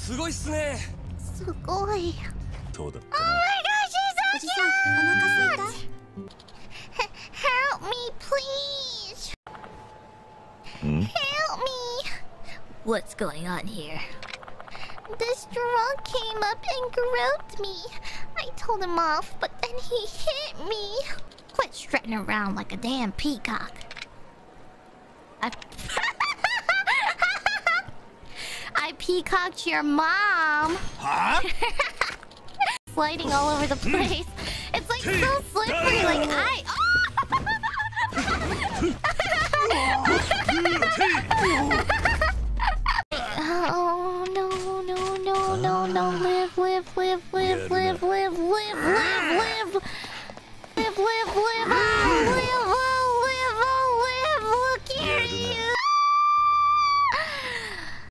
すごいっすね。 すごい。 どうだった Oh my gosh, she's so cute! Help me, please! Help me! What's going on here? This drunk came up and groped me. I told him off, but then he hit me. Quit strutting around like a damn peacock. I peacocked your mom. Huh? Sliding all over the place. It's like so slippery, like I... Oh no, no, no, no, no. Live, live, live, live, live, live, live, live, live. Live, live, live, live. Oh, live.